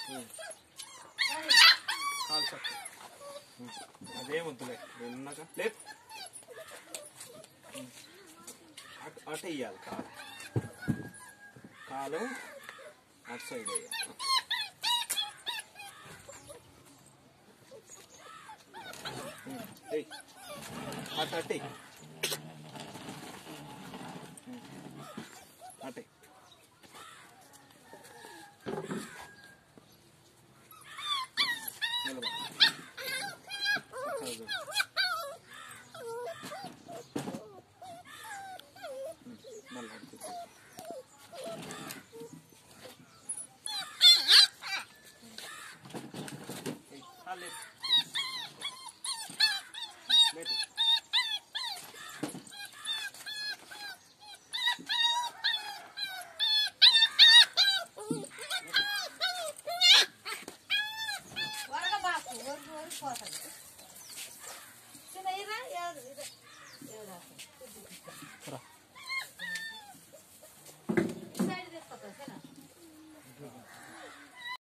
కాలు చక్క అదే వద్దులే విన్నాక లేదు అటు వేయాలి కాలు కాలు అటు సైడ్ వేయాలి అటు అట్టే అట్టే Sini ira ya.